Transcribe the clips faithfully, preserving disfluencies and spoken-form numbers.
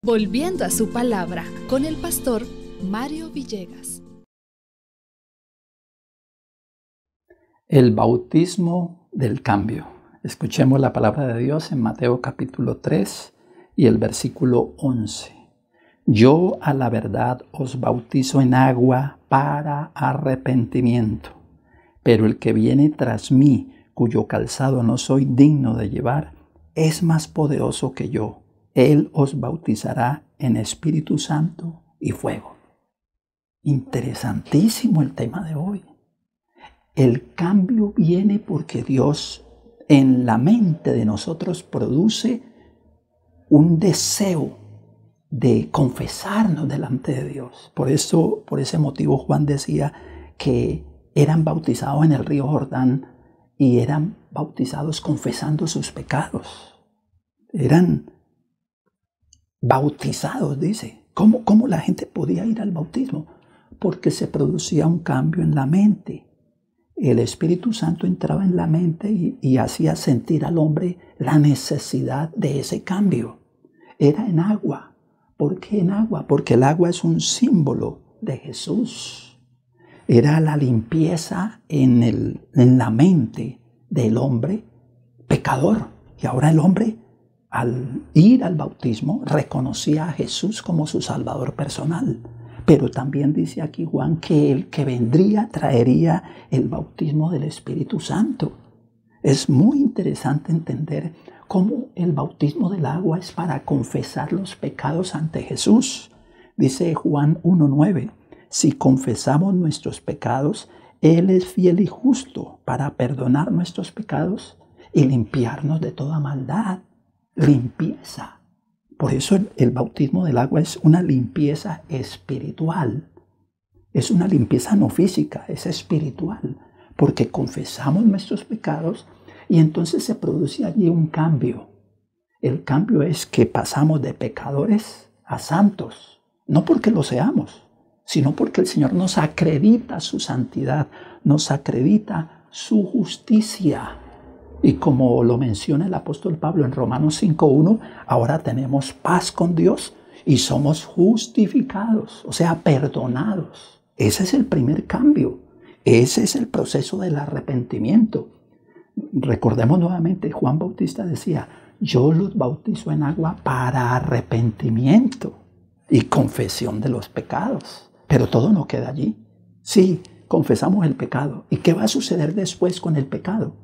Volviendo a su palabra con el pastor Mario Villegas. El bautismo del cambio. Escuchemos la palabra de Dios en Mateo capítulo tres y el versículo once. Yo a la verdad os bautizo en agua para arrepentimiento, pero el que viene tras mí, cuyo calzado no soy digno de llevar, es más poderoso que yo. Él os bautizará en Espíritu Santo y fuego. Interesantísimo el tema de hoy. El cambio viene porque Dios en la mente de nosotros produce un deseo de confesarnos delante de Dios. Por eso, por ese motivo Juan decía que eran bautizados en el río Jordán y eran bautizados confesando sus pecados. Eran bautizados, dice. ¿Cómo, ¿Cómo la gente podía ir al bautismo? Porque se producía un cambio en la mente. El Espíritu Santo entraba en la mente y, y hacía sentir al hombre la necesidad de ese cambio. Era en agua. ¿Por qué en agua? Porque el agua es un símbolo de Jesús. Era la limpieza en, el, en la mente del hombre pecador. Y ahora el hombre, al ir al bautismo, reconocía a Jesús como su Salvador personal. Pero también dice aquí Juan que el que vendría traería el bautismo del Espíritu Santo. Es muy interesante entender cómo el bautismo del agua es para confesar los pecados ante Jesús. Dice Juan uno nueve, si confesamos nuestros pecados, Él es fiel y justo para perdonar nuestros pecados y limpiarnos de toda maldad. Limpieza. Por eso el, el bautismo del agua es una limpieza espiritual. Es una limpieza no física, es espiritual. Porque confesamos nuestros pecados y entonces se produce allí un cambio. El cambio es que pasamos de pecadores a santos. No porque lo seamos, sino porque el Señor nos acredita su santidad, nos acredita su justicia. Y como lo menciona el apóstol Pablo en Romanos cinco uno, ahora tenemos paz con Dios y somos justificados, o sea, perdonados. Ese es el primer cambio. Ese es el proceso del arrepentimiento. Recordemos nuevamente, Juan Bautista decía, yo los bautizo en agua para arrepentimiento y confesión de los pecados. Pero todo no queda allí. Sí, confesamos el pecado. ¿Y qué va a suceder después con el pecado?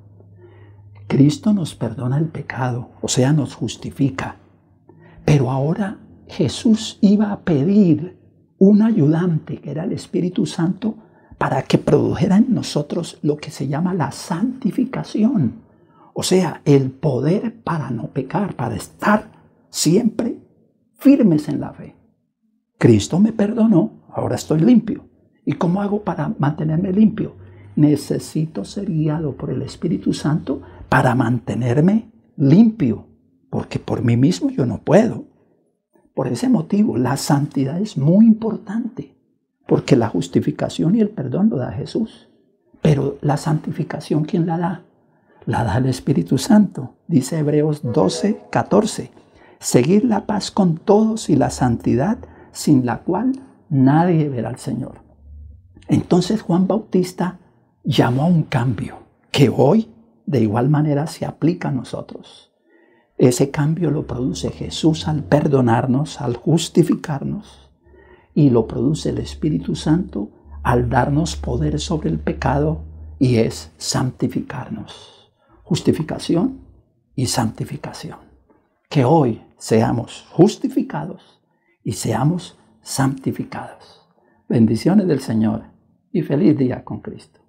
Cristo nos perdona el pecado, o sea, nos justifica. Pero ahora Jesús iba a pedir un ayudante, que era el Espíritu Santo, para que produjera en nosotros lo que se llama la santificación. O sea, el poder para no pecar, para estar siempre firmes en la fe. Cristo me perdonó, ahora estoy limpio. ¿Y cómo hago para mantenerme limpio? Necesito ser guiado por el Espíritu Santo para mantenerme limpio, porque por mí mismo yo no puedo. Por ese motivo, la santidad es muy importante, porque la justificación y el perdón lo da Jesús. Pero la santificación, ¿quién la da? La da el Espíritu Santo. Dice Hebreos doce catorce, seguir la paz con todos y la santidad, sin la cual nadie verá al Señor. Entonces Juan Bautista llamó a un cambio que hoy de igual manera se aplica a nosotros. Ese cambio lo produce Jesús al perdonarnos, al justificarnos, y lo produce el Espíritu Santo al darnos poder sobre el pecado, y es santificarnos. Justificación y santificación. Que hoy seamos justificados y seamos santificados. Bendiciones del Señor y feliz día con Cristo.